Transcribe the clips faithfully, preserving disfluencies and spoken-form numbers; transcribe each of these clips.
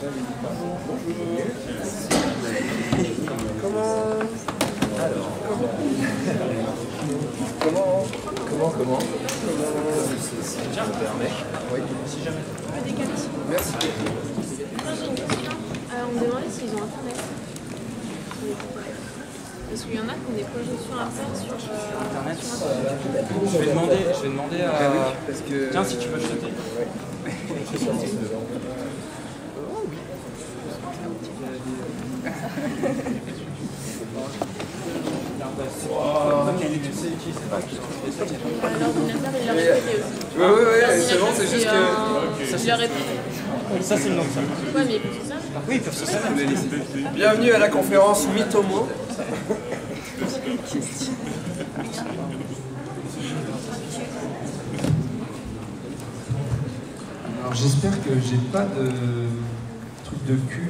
Comment... Alors... Comment... Comment... Comment... Si je me permets. Oui, si jamais. On peut décaler s'il vous plaît. Merci. Moi j'ai une question. Euh, on me demandait s'ils ont internet. Parce qu'il y en a qui ont des projections à faire sur euh, internet. Sur internet. Je vais demander, je vais demander à. Ah oui, parce que... Tiens, si tu veux jeter. L'ordinateur il l'a répété aussi. Oui, oui, oui, c'est bon, c'est juste que... Il l'a répété. Ça, c'est le nom de ça. Ouais, mais c'est ça. Oui, ils peuvent se faire. Bienvenue à la conférence Mythomo. Alors j'espère que j'ai pas de truc de cul.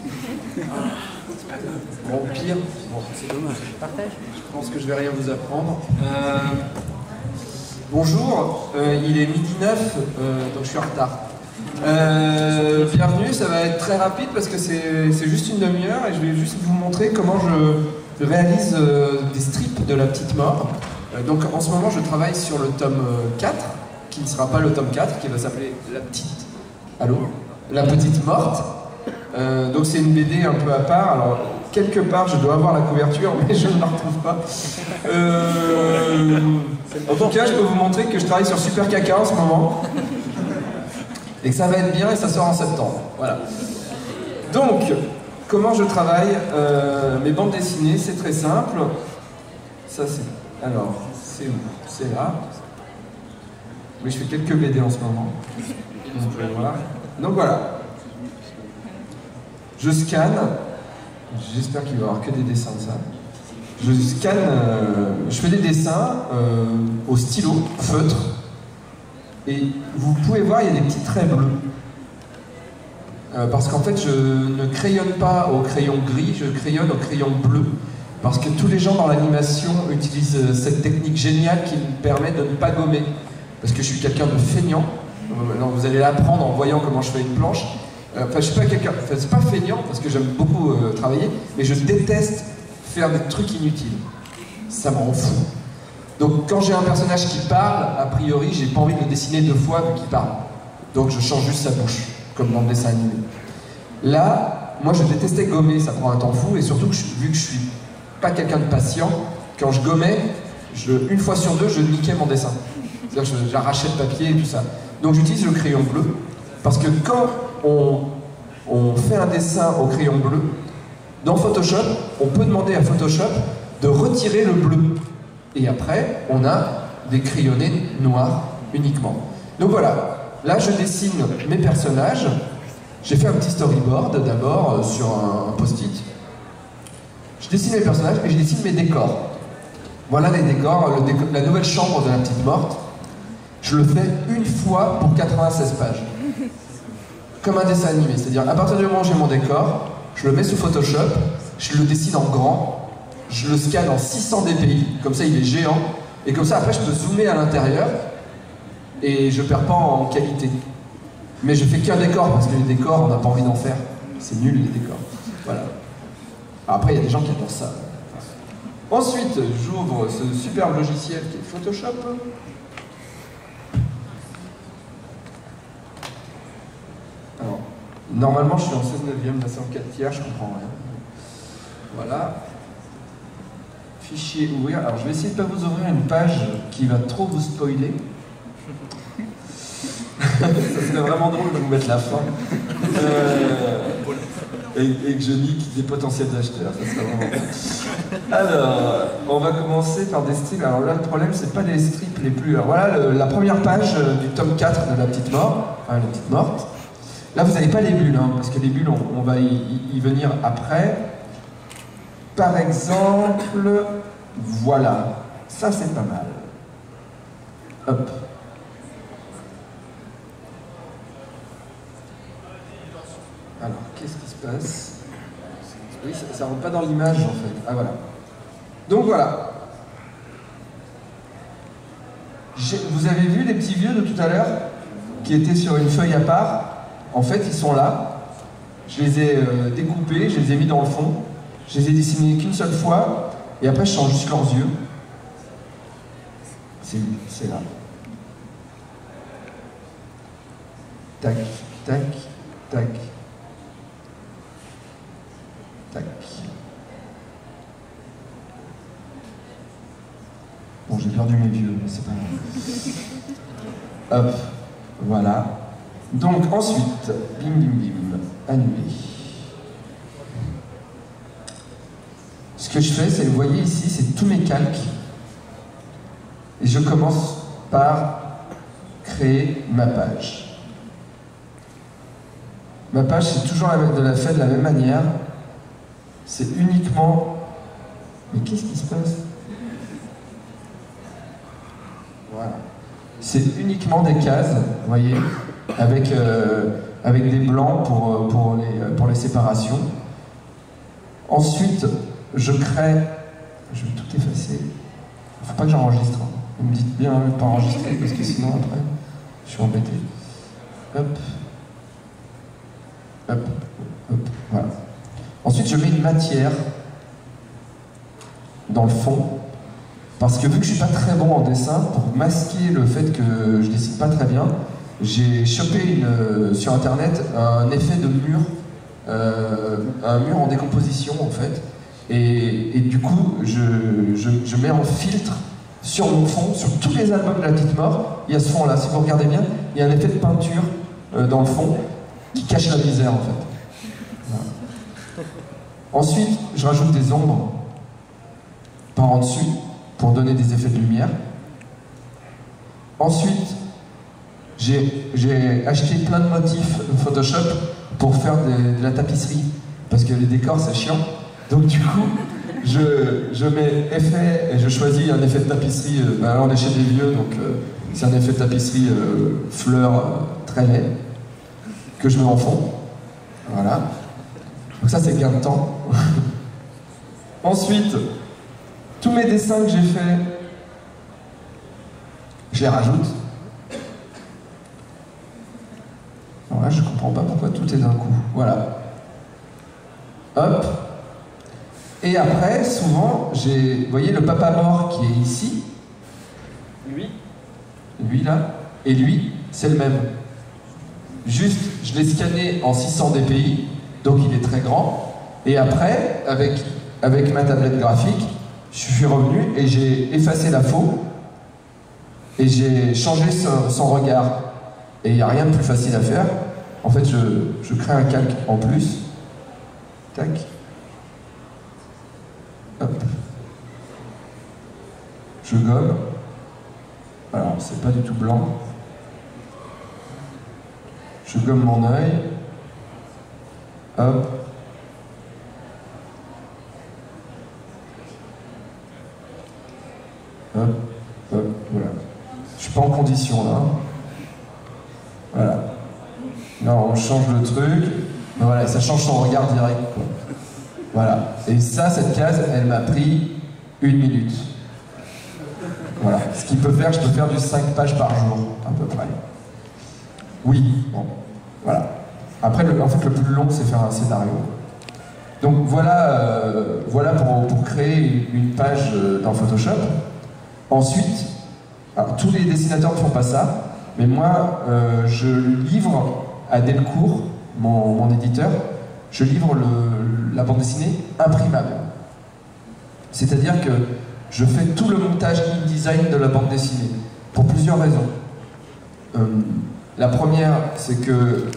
Bon, au pire, bon, c'est dommage. Je pense que je vais rien vous apprendre. Euh, bonjour, euh, il est midi neuf, euh, donc je suis en retard. Euh, bienvenue, ça va être très rapide parce que c'est juste une demi-heure et je vais juste vous montrer comment je réalise euh, des strips de La Petite Mort. Euh, donc en ce moment je travaille sur le tome quatre, qui ne sera pas le tome quatre, qui va s'appeler La Petite... Allô La Petite Morte. Euh, donc c'est une B D un peu à part. Alors quelque part je dois avoir la couverture mais je ne la retrouve pas. Euh, en tout cas je peux vous montrer que je travaille sur Super Caca en ce moment. Et que ça va être bien et ça sort en septembre. Voilà. Donc, comment je travaille euh, mes bandes dessinées, c'est très simple. Ça c'est... Alors, c'est où? C'est là. Oui, je fais quelques B D en ce moment. Donc, vous pouvez voir. Donc voilà. Je scanne. J'espère qu'il va y avoir que des dessins de ça. Je scanne... Euh, je fais des dessins euh, au stylo, feutre. Et vous pouvez voir, il y a des petits traits bleus. Euh, parce qu'en fait, je ne crayonne pas au crayon gris, je crayonne au crayon bleu. Parce que tous les gens dans l'animation utilisent cette technique géniale qui me permet de ne pas gommer. Parce que je suis quelqu'un de feignant. Alors vous allez l'apprendre en voyant comment je fais une planche. Euh, enfin, je suis pas quelqu'un... Enfin, c'est pas feignant, parce que j'aime beaucoup euh, travailler, mais je déteste faire des trucs inutiles. Ça me rend fou. Donc quand j'ai un personnage qui parle, a priori, j'ai pas envie de le dessiner deux fois vu qu'il parle. Donc je change juste sa bouche, comme dans le dessin animé. Là, moi je détestais gommer, ça prend un temps fou, et surtout que je, vu que je suis pas quelqu'un de patient, quand je gommais, je, une fois sur deux, je niquais mon dessin. C'est-à-dire que j'arrachais le papier et tout ça. Donc j'utilise le crayon bleu, parce que quand on, on fait un dessin au crayon bleu, dans Photoshop, on peut demander à Photoshop de retirer le bleu. Et après, on a des crayonnés noirs uniquement. Donc voilà, là je dessine mes personnages. J'ai fait un petit storyboard d'abord euh, sur un, un post-it. Je dessine mes personnages et je dessine mes décors. Voilà les décors, le déco la nouvelle chambre de La Petite Morte. Je le fais une fois pour quatre-vingt-seize pages. Comme un dessin animé, c'est-à-dire à partir du moment où j'ai mon décor, je le mets sous Photoshop, je le dessine en grand. Je le scanne en six cents D P I, comme ça il est géant, et comme ça après je peux zoomer à l'intérieur, et je perds pas en qualité. Mais je fais qu'un décor, parce que les décors on n'a pas envie d'en faire, c'est nul les décors. Voilà. Après il y a des gens qui adorent ça. Ensuite, j'ouvre ce superbe logiciel qui est Photoshop. Alors, normalement je suis en seize neuvième, là c'est en quatre tiers, je comprends rien. Voilà. Fichier ouvrir. Alors je vais essayer de ne pas vous ouvrir une page qui va trop vous spoiler. Ça serait vraiment drôle de vous mettre la fin. Euh, et, et que je nique des potentiels acheteurs. Ça serait vraiment bon. Alors, on va commencer par des strips. Alors là, le problème, c'est pas des strips les plus... Alors voilà le, la première page du tome quatre de La Petite Mort. Enfin, La Petite Morte. Là, vous n'avez pas les bulles, hein, parce que les bulles, on, on va y, y venir après. Par exemple, voilà, ça c'est pas mal. Hop. Alors, qu'est-ce qui se passe? Oui, ça, ça rentre pas dans l'image en fait. Ah voilà. Donc voilà. Vous avez vu les petits vieux de tout à l'heure qui étaient sur une feuille à part? En fait, ils sont là. je les ai euh, découpés, je les ai mis dans le fond, je les ai dessinés qu'une seule fois, et après je change juste leurs yeux. C'est là. Tac, tac, tac, tac. Bon, j'ai perdu mes vieux, mais c'est pas grave. Hop, voilà. Donc ensuite, bim bim bim, annuler. Ce que je fais, c'est, vous voyez ici, c'est tous mes calques. Et je commence par créer ma page. Ma page, c'est toujours de la fait de la même manière. C'est uniquement... Mais qu'est-ce qui se passe? Voilà. C'est uniquement des cases, vous voyez, avec, euh, avec des blancs pour, pour, les, pour les séparations. Ensuite, je crée... Je vais tout effacer. Il ne faut pas que j'enregistre. Hein. Vous me dites bien de ne pas enregistrer, parce que sinon, après, je suis embêté. Hop. Hop. Hop. Voilà. Ensuite, je mets une matière dans le fond. Parce que vu que je ne suis pas très bon en dessin, pour masquer le fait que je ne dessine pas très bien, j'ai chopé une, sur internet un effet de mur, euh, un mur en décomposition en fait, et, et du coup je, je, je mets en filtre sur mon fond, sur tous les albums de La Petite Mort, il y a ce fond là, si vous regardez bien, il y a un effet de peinture euh, dans le fond qui cache la misère en fait. Voilà. Ensuite, je rajoute des ombres par en dessus, pour donner des effets de lumière. Ensuite, j'ai acheté plein de motifs Photoshop pour faire de, de la tapisserie, parce que les décors c'est chiant. Donc du coup, je, je mets effet et je choisis un effet de tapisserie. Euh, ben là on est chez des vieux, donc euh, c'est un effet de tapisserie euh, fleur euh, très laid que je mets en fond. Voilà. Donc ça c'est gain de temps. Ensuite, tous mes dessins que j'ai faits, je les rajoute. Alors là, je comprends pas pourquoi tout est d'un coup. Voilà. Hop. Et après, souvent, j'ai... Vous voyez le papa mort qui est ici. Lui. Lui, là. Et lui, c'est le même. Juste, je l'ai scanné en six cents D P I, donc il est très grand. Et après, avec, avec ma tablette graphique, je suis revenu et j'ai effacé la faux et j'ai changé son, son regard. Et il n'y a rien de plus facile à faire. En fait, je, je crée un calque en plus. Tac. Hop. Je gomme. Alors, c'est pas du tout blanc. Je gomme mon œil. Hop. Hop, hop, voilà. Je suis pas en condition là. Voilà. Là on change le truc. Ben voilà, ça change son regard direct. Quoi. Voilà. Et ça, cette case, elle m'a pris une minute. Voilà. Ce qui peut faire, je peux faire du cinq pages par jour, à peu près. Oui. Bon. Voilà. Après, le, en fait, le plus long, c'est faire un scénario. Donc voilà, euh, voilà pour, pour créer une page dans Photoshop. Ensuite, alors, tous les dessinateurs ne font pas ça, mais moi, euh, je livre à Delcourt, mon, mon éditeur, je livre le, la bande dessinée imprimable. C'est-à-dire que je fais tout le montage InDesign de la bande dessinée, pour plusieurs raisons. Euh, la première, c'est que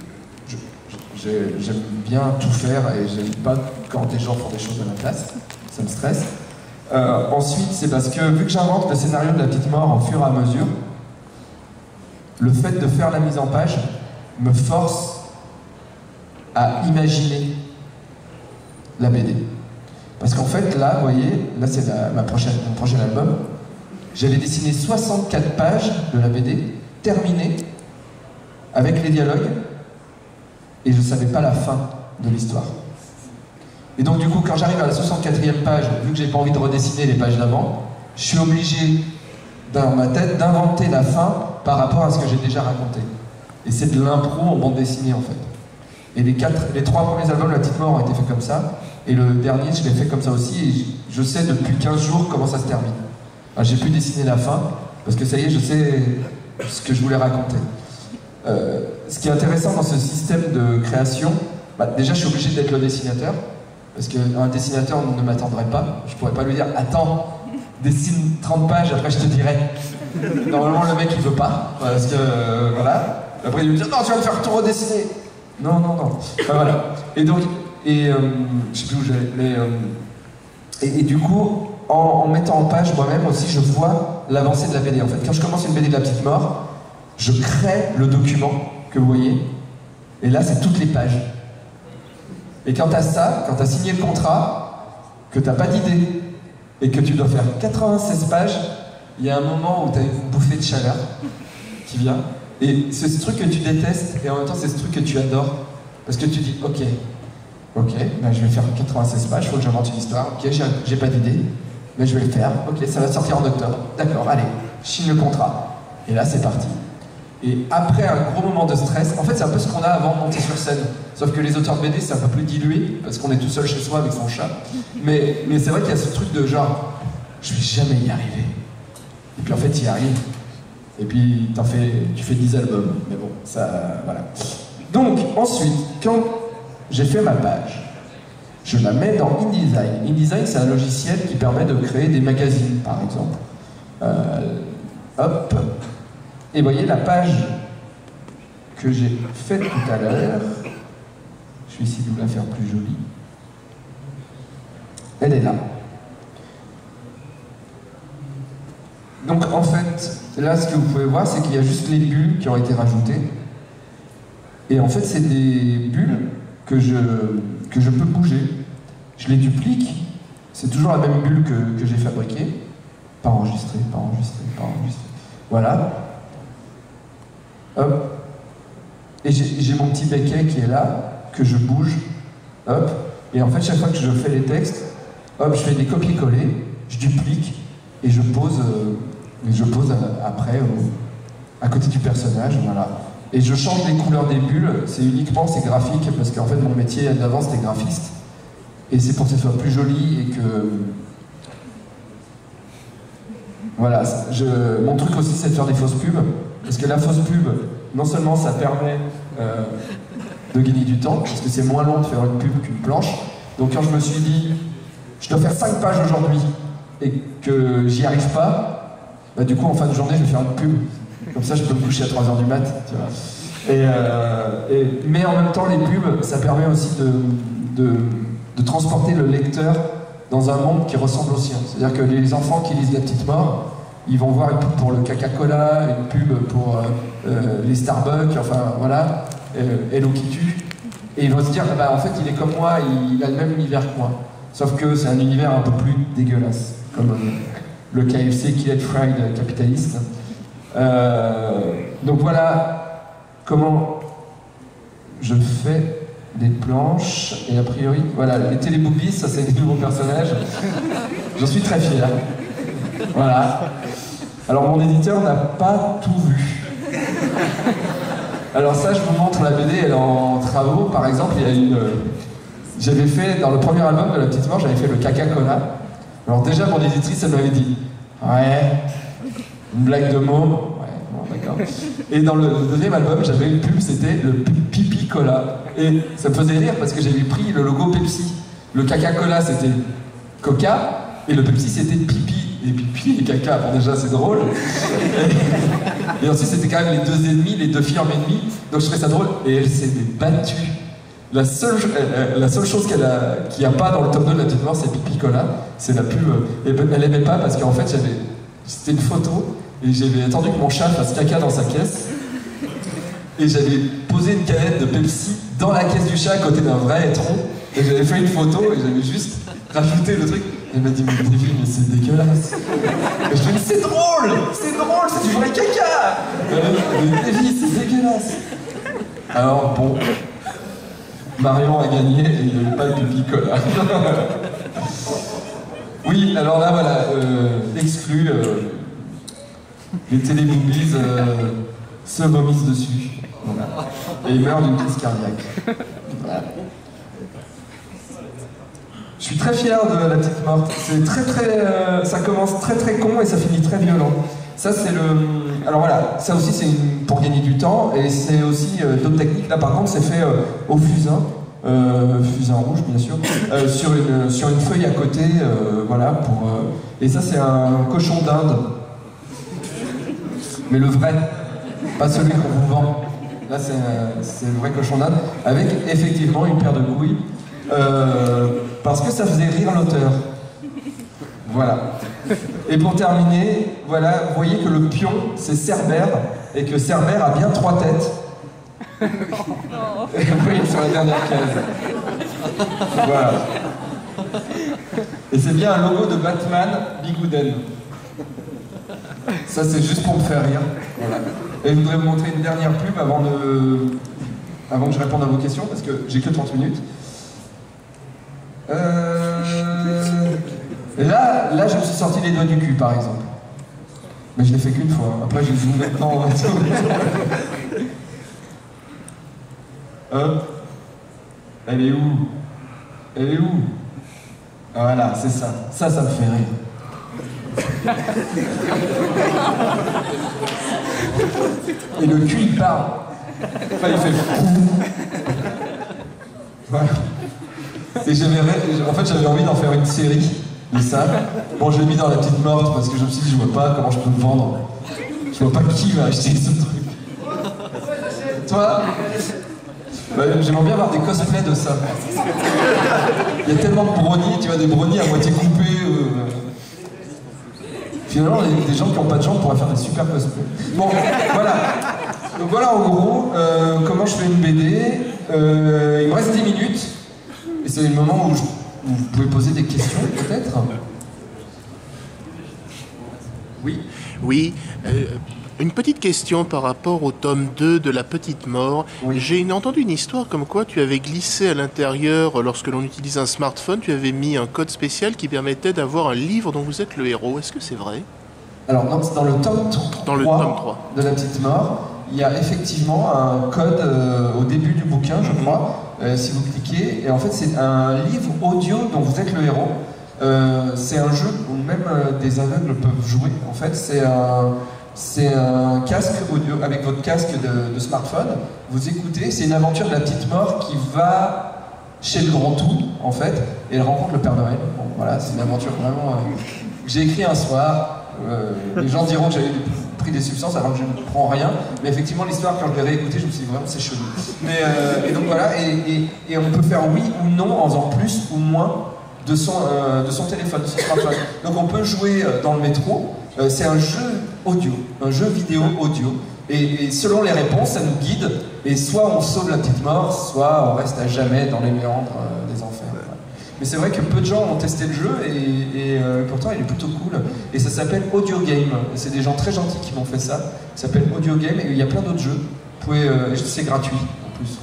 j'aime bien tout faire et j'aime pas quand des gens font des choses à ma place, ça me stresse. Euh, ensuite, c'est parce que vu que j'invente le scénario de La Petite Mort au fur et à mesure, le fait de faire la mise en page me force à imaginer la B D. Parce qu'en fait, là, vous voyez, là c'est ma prochaine, mon prochain album, j'avais dessiné soixante-quatre pages de la B D, terminées, avec les dialogues, et je ne savais pas la fin de l'histoire. Et donc du coup, quand j'arrive à la soixante-quatrième page, vu que j'ai pas envie de redessiner les pages d'avant, je suis obligé, dans ma tête, d'inventer la fin par rapport à ce que j'ai déjà raconté. Et c'est de l'impro en bande dessinée, en fait. Et les, quatre, les trois premiers albums de La Petite Mort ont été faits comme ça. Et le dernier, je l'ai fait comme ça aussi. Et je sais depuis quinze jours comment ça se termine. Enfin, j'ai pu dessiner la fin, parce que ça y est, je sais ce que je voulais raconter. Euh, ce qui est intéressant dans ce système de création, bah, déjà je suis obligé d'être le dessinateur, parce qu'un dessinateur ne m'attendrait pas. Je pourrais pas lui dire « Attends, dessine trente pages, après je te dirai ». Normalement le mec il veut pas, parce que euh, voilà. Après il va me dire « Non, tu vas me faire tout redessiner ». Non, non, non. Enfin, voilà. Et donc, et, euh, je sais plus où j'allais, mais... Euh, et, et du coup, en, en mettant en page moi-même aussi, je vois l'avancée de la B D. En fait, quand je commence une B D de La Petite Mort, je crée le document que vous voyez, et là c'est toutes les pages. Et quand t'as ça, quand t'as signé le contrat, que t'as pas d'idée, et que tu dois faire quatre-vingt-seize pages, il y a un moment où t'as une bouffée de chaleur qui vient, et c'est ce truc que tu détestes, et en même temps c'est ce truc que tu adores, parce que tu dis, ok, ok, ben, je vais faire quatre-vingt-seize pages, il faut que j'invente une histoire, ok, j'ai pas d'idée, mais je vais le faire, ok, ça va sortir en octobre, d'accord, allez, je signe le contrat, et là c'est parti. Et après un gros moment de stress, en fait c'est un peu ce qu'on a avant de monter sur scène. Sauf que les auteurs de B D c'est un peu plus dilué, parce qu'on est tout seul chez soi avec son chat. Mais, mais c'est vrai qu'il y a ce truc de genre, je vais jamais y arriver. Et puis en fait tu y arrives. Et puis t'en fais, tu fais dix albums. Mais bon, ça, voilà. Donc ensuite, quand j'ai fait ma page, je la mets dans InDesign. InDesign c'est un logiciel qui permet de créer des magazines par exemple. Euh, hop. Et vous voyez la page que j'ai faite tout à l'heure, je vais essayer de vous la faire plus jolie, elle est là. Donc en fait, là ce que vous pouvez voir, c'est qu'il y a juste les bulles qui ont été rajoutées. Et en fait, c'est des bulles que je, que je peux bouger. Je les duplique, c'est toujours la même bulle que, que j'ai fabriquée. Pas enregistrée, pas enregistrée, pas enregistrée. Voilà. Hop. Et j'ai mon petit becquet qui est là, que je bouge, hop. Et en fait, chaque fois que je fais les textes, hop, je fais des copier-coller, je duplique, et je pose, euh, et je pose après, euh, à côté du personnage, voilà. Et je change les couleurs des bulles, c'est uniquement, c'est graphique, parce qu'en fait, mon métier d'avant, c'était graphiste. Et c'est pour que ce soit plus joli et que... Voilà, je... mon truc aussi, c'est de faire des fausses pubs. Parce que la fausse pub, non seulement ça permet euh, de gagner du temps, parce que c'est moins long de faire une pub qu'une planche. Donc quand je me suis dit, je dois faire cinq pages aujourd'hui, et que j'y arrive pas, bah du coup en fin de journée je vais faire une pub. Comme ça je peux me coucher à trois heures du mat, tu vois. Et, euh, et, mais en même temps les pubs, ça permet aussi de, de, de transporter le lecteur dans un monde qui ressemble au sien. C'est-à-dire que les enfants qui lisent La Petite Mort, ils vont voir une pub pour le Coca-Cola, une pub pour euh, euh, les Starbucks, enfin voilà, euh, Hello Kitty. Et ils vont se dire, ah bah, en fait il est comme moi, il, il a le même univers que moi. Sauf que c'est un univers un peu plus dégueulasse, comme euh, le K F C Kill Fried capitaliste. Euh, donc voilà comment je fais des planches, et a priori, voilà, les téléboobies, ça c'est des nouveaux personnages. J'en suis très fier. Voilà. Alors mon éditeur n'a pas tout vu. Alors ça, je vous montre la B D, elle est en travaux. Par exemple, il y a une... J'avais fait, dans le premier album de La Petite Mort, j'avais fait le Coca-Cola. Alors déjà, mon éditrice, elle m'avait dit « Ouais, une blague de mots. » Ouais, bon, d'accord. Et dans le deuxième album, j'avais une pub, c'était le Pipi Cola. Et ça me faisait rire parce que j'avais pris le logo Pepsi. Le Coca-Cola, c'était Coca, et le Pepsi, c'était Pipi. Et pipi et caca, bon déjà c'est drôle. Et, et ensuite c'était quand même les deux ennemis, les deux firmes ennemies, donc je trouvais ça drôle. Et elle s'est battue. La seule, euh, la seule chose qu'elle a, qu'il n'y a pas dans le tome deux de La Petite Mort, c'est Pipi Cola. C'est la pub. Et elle aimait pas parce qu'en fait j'avais, c'était une photo et j'avais attendu que mon chat fasse caca dans sa caisse. Et j'avais posé une canette de Pepsi dans la caisse du chat à côté d'un vrai étron. Et j'avais fait une photo et j'avais juste rajouté le truc. Elle m'a dit, mais Davy, mais c'est dégueulasse. Et je lui ai dit, c'est drôle, c'est drôle, c'est du vrai caca. Mais Davy, c'est dégueulasse. Alors bon, Marion a gagné et il n'y avait pas de Pipi Cola. Oui, alors là, voilà, euh, exclu, euh, les téléboobies euh, se vomissent dessus. Voilà. et il meurt d'une crise cardiaque. Voilà. Je suis très fier de La Petite Morte. C'est très très, euh, ça commence très très con et ça finit très violent. Ça c'est le, alors voilà, ça aussi c'est une... pour gagner du temps et c'est aussi euh, d'autres techniques. Là par contre c'est fait euh, au fusain, euh, fusain rouge bien sûr, euh, sur une sur une feuille à côté, euh, voilà pour. Euh... Et ça c'est un cochon d'Inde, mais le vrai, pas celui qu'on vous vend. Là c'est c'est le vrai cochon d'Inde avec effectivement une paire de couilles. Euh, parce que ça faisait rire l'auteur. Voilà. Et pour terminer, voilà, vous voyez que le pion, c'est Cerbère, et que Cerbère a bien trois têtes. Vous voyez sur la dernière case. Voilà. Et c'est bien un logo de Batman Bigouden. Ça, c'est juste pour me faire rire. Voilà. Et je voudrais vous montrer une dernière pub avant, de... avant que je réponde à vos questions, parce que j'ai que trente minutes. Euh... Là, là, je me suis sorti les doigts du cul, par exemple. Mais je l'ai fait qu'une fois. Après, j'ai dit maintenant. Hop. Elle est où? Elle est où? Voilà, c'est ça. Ça, ça me fait rire. Et le cul, il parle. Enfin, il fait fou. Voilà. Et j'avais, en fait, j'avais envie d'en faire une série de ça. Bon, je l'ai mis dans La Petite Morte parce que je me suis dit, je vois pas comment je peux le vendre. Je vois pas qui va acheter ce truc. Toi, bah, j'aimerais bien avoir des cosplays de ça. Il y a tellement de brownies, tu vois, des brownies à moitié coupés. Euh... Finalement, il y a des gens qui n'ont pas de jambes pourraient faire des super cosplays. Bon, voilà. Donc voilà, en gros, euh, comment je fais une B D. Euh, il me reste dix minutes. Et c'est le moment où, je, où vous pouvez poser des questions, peut-être. Oui. Oui. Euh, une petite question par rapport au tome deux de La Petite Mort. Oui. J'ai entendu une histoire comme quoi tu avais glissé à l'intérieur, lorsque l'on utilise un smartphone, tu avais mis un code spécial qui permettait d'avoir un livre dont vous êtes le héros. Est-ce que c'est vrai? Alors non, c'est dans le tome trois, dans le tome trois de La Petite Mort. Il y a effectivement un code euh, au début du bouquin, je crois, euh, si vous cliquez. Et en fait, c'est un livre audio dont vous êtes le héros. Euh, c'est un jeu où même euh, des aveugles peuvent jouer. En fait, c'est un, c'est un casque audio avec votre casque de, de smartphone. Vous écoutez, c'est une aventure de La Petite Mort qui va chez le Grand Tout, en fait, et elle rencontre le Père Noël. Bon, voilà, c'est une aventure vraiment euh, que j'ai écrit un soir. Euh, les gens diront que j'avais pris des substances alors que je ne prends rien, mais effectivement l'histoire quand je l'ai réécoutée je me suis dit vraiment c'est chelou. Mais, euh, et donc voilà, et, et, et on peut faire oui ou non en faisant plus ou moins de son, euh, de son téléphone, de son smartphone. Donc on peut jouer dans le métro, euh, c'est un jeu audio, un jeu vidéo audio, et, et selon les réponses ça nous guide, et soit on sauve La Petite Mort, soit on reste à jamais dans les méandres euh, des enfers. Mais c'est vrai que peu de gens ont testé le jeu et, et euh, pourtant il est plutôt cool. Et ça s'appelle Audio Game. C'est des gens très gentils qui m'ont fait ça. Ça s'appelle Audio Game et il y a plein d'autres jeux. Vous pouvez, euh, c'est gratuit en plus.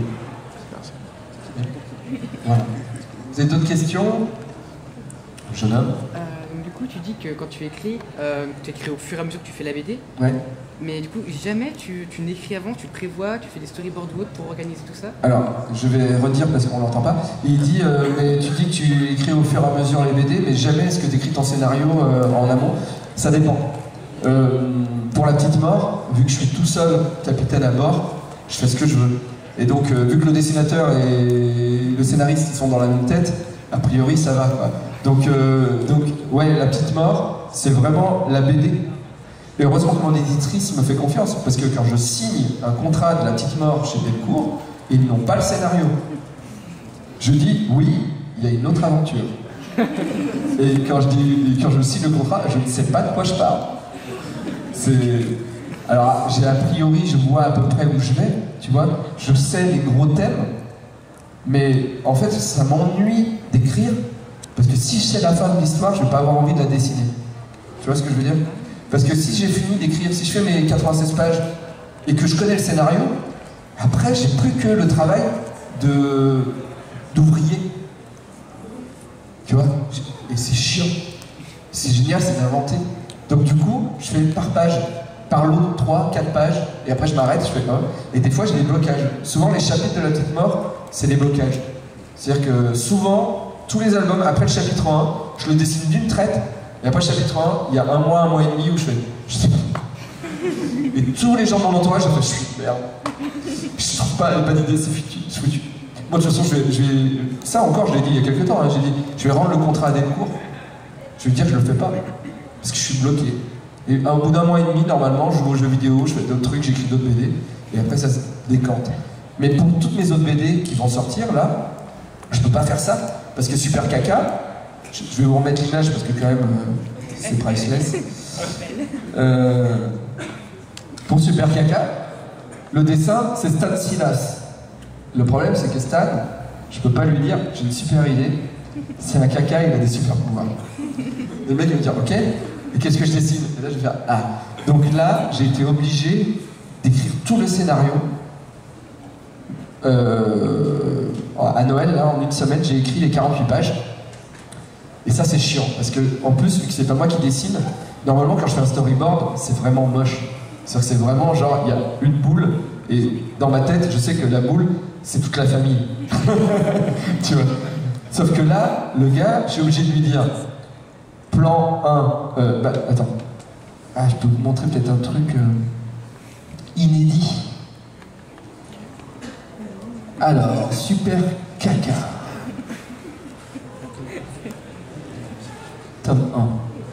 Voilà. Vous avez d'autres questions, jeune homme? euh, donc du coup tu dis que quand tu écris, euh, tu écris au fur et à mesure que tu fais la B D. Ouais. Mais du coup jamais tu, tu n'écris avant, tu te prévois, tu fais des storyboards ou autre pour organiser tout ça? Alors, je vais redire parce qu'on l'entend pas. Il dit, euh, mais tu dis que tu écris au fur et à mesure les B D, mais jamais est-ce que tu écris ton scénario euh, en amont? Ça dépend. Euh, pour La Petite Mort, vu que je suis tout seul capitaine à bord, je fais ce que je veux. Et donc, euh, vu que le dessinateur et le scénariste ils sont dans la même tête, a priori ça va, quoi. Donc, euh, donc ouais, La Petite Mort, c'est vraiment la B D. Et heureusement que mon éditrice me fait confiance, parce que quand je signe un contrat de La Petite Mort chez Delcourt, ils n'ont pas le scénario. Je dis, oui, il y a une autre aventure. Et quand je, dis, quand je signe le contrat, je ne sais pas de quoi je parle. C'est... Alors, j'ai a priori, je vois à peu près où je vais, tu vois. Je sais les gros thèmes, mais en fait, ça m'ennuie d'écrire, parce que si je sais la fin de l'histoire, je ne vais pas avoir envie de la dessiner. Tu vois ce que je veux dire? Parce que si j'ai fini d'écrire, si je fais mes quatre-vingt-seize pages et que je connais le scénario, après j'ai plus que le travail de d'ouvrier. Tu vois? Et c'est chiant. C'est génial, c'est d'inventer. Donc du coup, je fais par page. par lot, trois, quatre pages, et après je m'arrête, je fais un, et des fois j'ai des blocages. Souvent les chapitres de la petite mort, c'est des blocages. C'est-à-dire que souvent, tous les albums, après le chapitre un, je le dessine d'une traite, et après le chapitre un, il y a un mois, un mois et demi où je fais... Je sais pas. Et tous les gens de mon entourage, je fais, je suis merde. Je trouve pas, pas d'idée, c'est foutu, c'est foutu. Moi de toute façon, je vais, je vais... Ça encore, je l'ai dit il y a quelques temps, hein, j'ai dit, je vais rendre le contrat à Delcourt, je vais lui dire que je le fais pas, parce que je suis bloqué. Et au bout d'un mois et demi, normalement, je joue aux jeux vidéo, je fais d'autres trucs, j'écris d'autres B D, et après ça se décante. Mais pour toutes mes autres B D qui vont sortir, là, je peux pas faire ça, parce que Super Caca, je vais vous remettre l'image parce que quand même, euh, c'est priceless. Euh, pour Super Caca, le dessin, c'est Stan Silas. Le problème, c'est que Stan, je peux pas lui dire, j'ai une super idée, c'est un caca, il a des super pouvoirs. Le mec, il va me dire, ok, et qu'est-ce que je dessine? Et là, je vais faire, ah. Donc là, j'ai été obligé d'écrire tout le scénario. Euh, à Noël, là, en une semaine, j'ai écrit les quarante-huit pages. Et ça, c'est chiant, parce que, en plus, vu que c'est pas moi qui dessine, normalement, quand je fais un storyboard, c'est vraiment moche. C'est-à-dire que c'est vraiment genre, il y a une boule, et dans ma tête, je sais que la boule, c'est toute la famille. Tu vois. Sauf que là, le gars, je suis obligé de lui dire, plan un, euh, bah, attends. Ah, je peux vous montrer peut-être un truc euh, inédit. Alors, Super Caca. Tome un.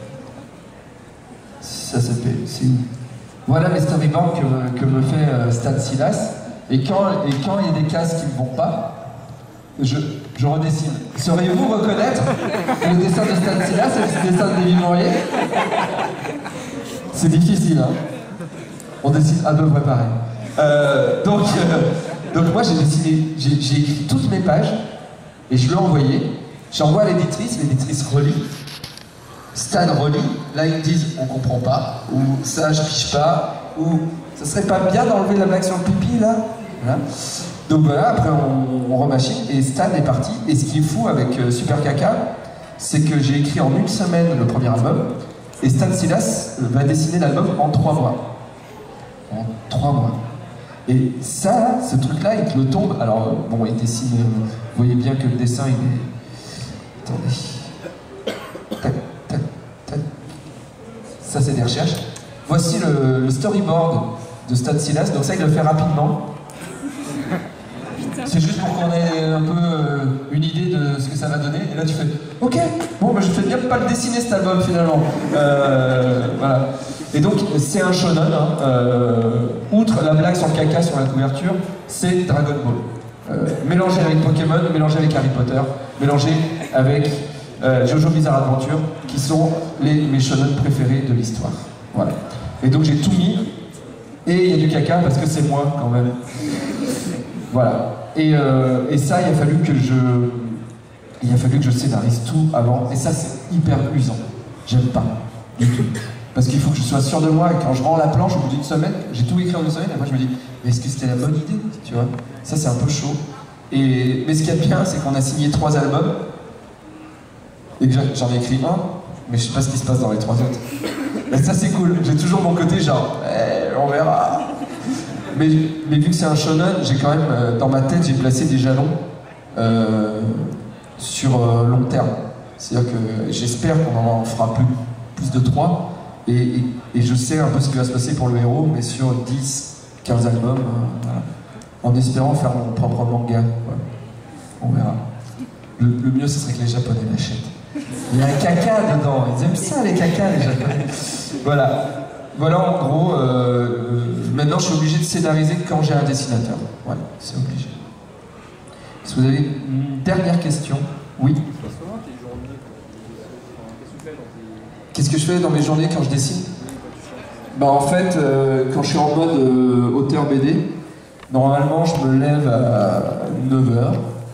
Ça s'appelle, c'est où? Voilà mes storyboards que, me- que me fait euh, Stan Silas. Et quand et quand il y a des cases qui ne vont pas, je, je redessine. Sauriez-vous reconnaître le dessin de Stan Silas et le dessin de David Maurier? C'est difficile, hein. On dessine à peu près pareil. Euh, donc, euh, donc moi j'ai dessiné, j'ai j'ai écrit toutes mes pages et je l'ai envoyé. J'envoie à l'éditrice, l'éditrice relit. Stan relit, là ils me disent on comprend pas, ou ça je piche pas, ou ça serait pas bien d'enlever la blague sur le pipi là, voilà. Donc voilà, après on, on remachine et Stan est parti. Et ce qui est fou avec euh, Super Caca, c'est que j'ai écrit en une semaine le premier album et Stan Silas euh, va dessiner l'album en trois mois. En trois mois. Et ça, ce truc-là, il te le tombe. Alors, euh, bon, il dessine. euh, vous voyez bien que le dessin, il est. Attendez. Tac, tac, tac. Ça, c'est des recherches. Voici le, le storyboard de Stan Silas. Donc, ça, il le fait rapidement. C'est juste pour qu'on ait un peu euh, une idée de ce que ça va donner. Et là, tu fais ok, bon, bah, je fais bien de pas le dessiner cet album finalement. Euh, voilà. Et donc, c'est un shonen. Hein. Euh, outre la blague sur le caca sur la couverture, c'est Dragon Ball. Euh, mélangé avec Pokémon, mélangé avec Harry Potter, mélangé avec euh, Jojo Bizarre Adventure, qui sont les, mes shonen préférés de l'histoire. Voilà. Et donc, j'ai tout mis. Et il y a du caca parce que c'est moi quand même. Voilà. Et, euh, et ça, il a fallu que je, il a fallu que je scénarise tout avant. Et ça, c'est hyper usant. J'aime pas du tout. Parce qu'il faut que je sois sûr de moi. Et quand je rends la planche au bout d'une semaine, j'ai tout écrit en une semaine. Et moi, je me dis, mais est-ce que c'était la bonne idée, tu vois? Ça, c'est un peu chaud. Et mais ce qu'il y a de bien, c'est qu'on a signé trois albums. Et que j'en ai écrit un, mais je sais pas ce qui se passe dans les trois autres. Et ça, c'est cool. J'ai toujours mon côté genre, eh, on verra. Mais, mais vu que c'est un shonen, j'ai quand même, euh, dans ma tête, j'ai placé des jalons euh, sur euh, long terme. C'est-à-dire que j'espère qu'on en fera plus, plus de trois. Et, et, et je sais un peu ce qui va se passer pour le héros, mais sur dix, quinze albums, euh, voilà. En espérant faire mon propre manga. Voilà. On verra. Le, le mieux, ce serait que les Japonais l'achètent. Il y a un caca dedans. Ils aiment ça, les cacas, les Japonais. Voilà. Voilà, en gros, euh, maintenant je suis obligé de scénariser quand j'ai un dessinateur. Voilà, c'est obligé. Est-ce que vous avez une dernière question? Oui. Qu'est-ce que je fais dans mes journées quand je dessine? Bah en fait, euh, quand je suis en mode euh, auteur B D, normalement je me lève à neuf heures.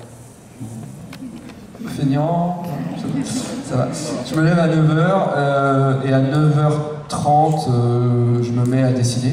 Feignant, ça va. Je me lève à neuf heures euh, et à neuf heures trente, euh, je me mets à dessiner.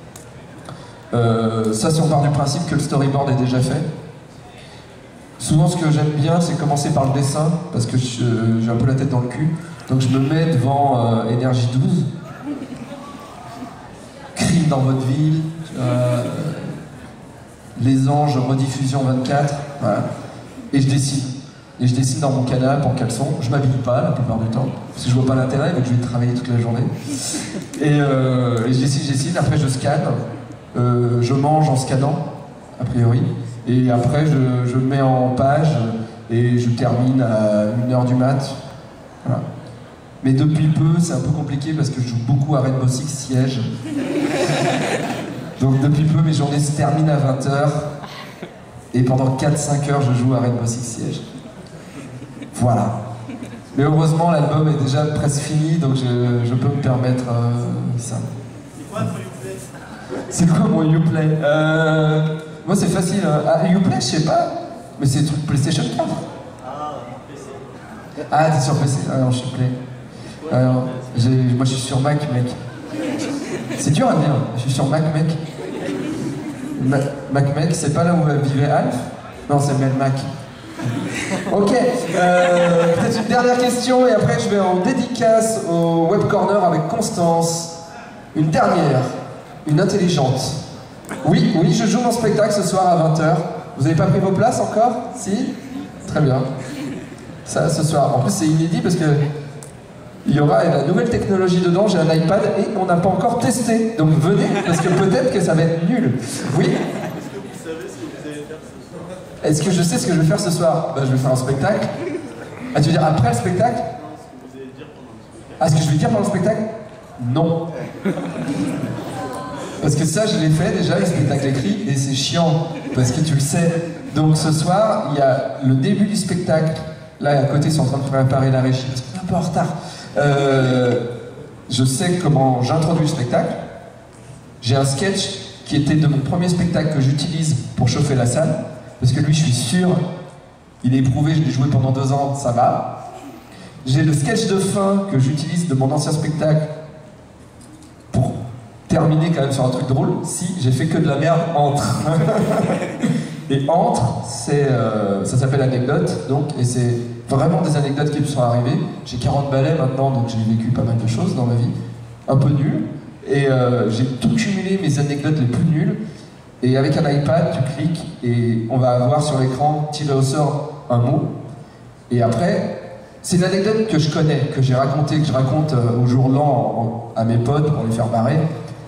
Euh, ça, si on part du principe que le storyboard est déjà fait. Souvent, ce que j'aime bien, c'est commencer par le dessin, parce que j'ai un peu la tête dans le cul. Donc, je me mets devant euh, Énergie douze. crimes dans votre ville, euh, les anges rediffusion vingt-quatre, voilà. Et je dessine. Et je dessine dans mon canapé en caleçon. Je m'habille pas la plupart du temps, parce que je vois pas l'intérêt, vu que je vais travailler toute la journée. Et, euh, et je dessine, je dessine, après je scanne, euh, je mange en scannant, a priori. Et après je, je mets en page et je termine à une heure du mat. Voilà. Mais depuis peu, c'est un peu compliqué parce que je joue beaucoup à Rainbow Six Siege. Donc depuis peu, mes journées se terminent à vingt heures. Et pendant quatre cinq heures, je joue à Rainbow Six Siege. Voilà. Mais heureusement, l'album est déjà presque fini, donc je, je peux me permettre euh, ça. C'est quoi ton Uplay? C'est quoi mon Uplay? euh, Moi, c'est facile. Ah, Uplay, je sais pas. Mais c'est le truc PlayStation quatre. Ah, P C. Ah, t'es sur P C? Ah non, je suis Play. Alors, moi, je suis sur Mac, mec. C'est dur à dire. Je suis sur Mac, mec. Ma Mac, mec, c'est pas là où vivait Alf? Non, c'est Mel Mac. Ok, euh, peut-être une dernière question et après je vais en dédicace au Web Corner avec Constance. Une dernière, une intelligente. Oui, oui, je joue mon spectacle ce soir à vingt heures. Vous n'avez pas pris vos places encore? Si? Très bien. Ça, ce soir. En plus, c'est inédit parce que il y aura la nouvelle technologie dedans. J'ai un iPad et on n'a pas encore testé. Donc venez, parce que peut-être que ça va être nul. Oui? Est-ce que je sais ce que je vais faire ce soir? Ben, je vais faire un spectacle. Ah, tu veux dire après le spectacle? Ah, ce que je vais dire pendant le spectacle? Non. Parce que ça, je l'ai fait déjà, le spectacle écrit, et c'est chiant, parce que tu le sais. Donc ce soir, il y a le début du spectacle. Là, à côté, ils sont en train de préparer la régie, parce qu'on est un peu en retard. Euh, je sais comment j'introduis le spectacle. J'ai un sketch qui était de mon premier spectacle que j'utilise pour chauffer la salle. Parce que lui, je suis sûr, il est éprouvé, je l'ai joué pendant deux ans, ça va. J'ai le sketch de fin que j'utilise de mon ancien spectacle pour terminer quand même sur un truc drôle. Si, j'ai fait que de la merde entre. Et entre, c'est, euh, ça s'appelle anecdote, donc, et c'est vraiment des anecdotes qui me sont arrivées. J'ai quarante balais maintenant, donc j'ai vécu pas mal de choses dans ma vie, un peu nulles. Et euh, j'ai tout cumulé mes anecdotes les plus nulles. Et avec un iPad, tu cliques et on va avoir sur l'écran tiré au sort un mot. Et après, c'est une anecdote que je connais, que j'ai racontée, que je raconte au jour lent à mes potes pour les faire barrer.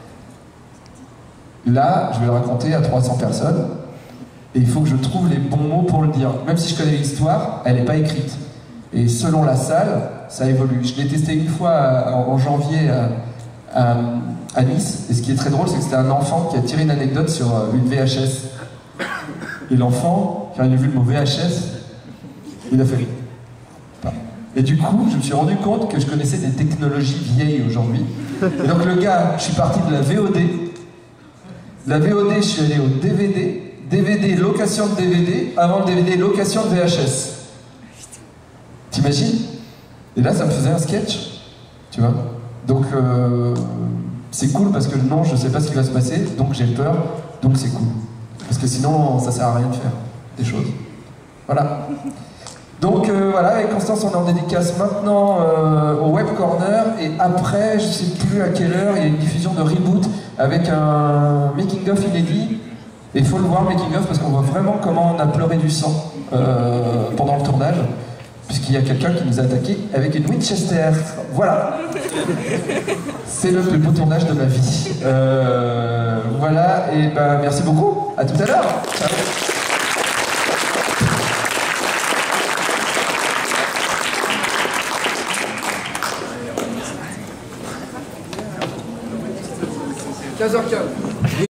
Là, je vais le raconter à trois cents personnes. Et il faut que je trouve les bons mots pour le dire. Même si je connais l'histoire, elle n'est pas écrite. Et selon la salle, ça évolue. Je l'ai testé une fois en janvier à, à, à Nice. Et ce qui est très drôle, c'est que c'était un enfant qui a tiré une anecdote sur une V H S. Et l'enfant, quand il a vu le mot V H S, il a fait... Et du coup, je me suis rendu compte que je connaissais des technologies vieilles aujourd'hui. Et donc le gars, je suis parti de la V O D. De la V O D, je suis allé au D V D. D V D, location de D V D. Avant le D V D, location de V H S. T'imagines? Et là, ça me faisait un sketch. Tu vois? Donc, euh, c'est cool parce que non, je sais pas ce qui va se passer. Donc j'ai peur. Donc c'est cool. Parce que sinon, ça sert à rien de faire des choses. Voilà. Donc euh, voilà, avec Constance, on est en dédicace maintenant euh, au Web Corner. Et après, je sais plus à quelle heure, il y a une diffusion de Reboot avec un making-of inédit. Et il faut le voir, le making-of, parce qu'on voit vraiment comment on a pleuré du sang euh, pendant le tournage. Puisqu'il y a quelqu'un qui nous a attaqué avec une Winchester. Voilà. C'est le plus beau tournage de ma vie. Euh, voilà, et ben merci beaucoup. À tout à l'heure. Ciao. quinze heures quinze.